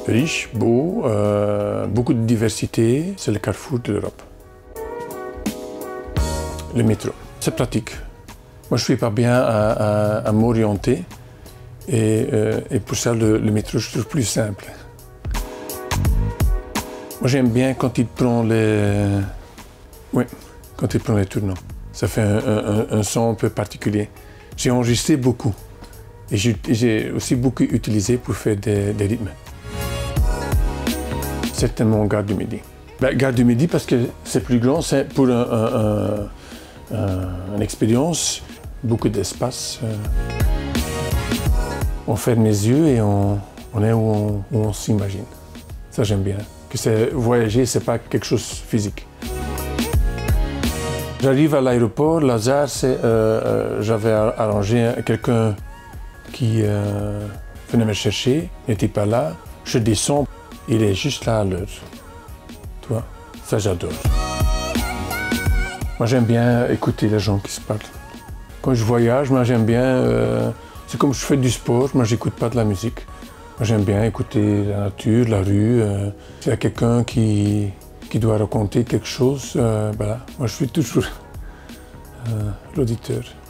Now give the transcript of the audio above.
Riche, beau, beaucoup de diversité, c'est le carrefour de l'Europe. Le métro, c'est pratique. Moi, je ne suis pas bien à m'orienter et pour ça, le métro, je trouve plus simple. Moi, j'aime bien quand il prend les... Oui, quand il prend les tournants. Ça fait un son un peu particulier. J'ai enregistré beaucoup et j'ai aussi beaucoup utilisé pour faire des rythmes. Certainement Gare du Midi. Gare du Midi parce que c'est plus grand, c'est pour une expérience, beaucoup d'espace. On ferme les yeux et on est où on s'imagine. Ça j'aime bien. Que voyager, c'est pas quelque chose de physique. J'arrive à l'aéroport, Lazare, j'avais arrangé quelqu'un qui venait me chercher, il n'était pas là. Je descends, il est juste là à l'heure. Tu vois, ça j'adore. Moi j'aime bien écouter les gens qui se parlent. Quand je voyage, moi j'aime bien, c'est comme je fais du sport, moi j'écoute pas de la musique. Moi j'aime bien écouter la nature, la rue. S'il y a quelqu'un qui doit raconter quelque chose, voilà. Moi je suis toujours l'auditeur.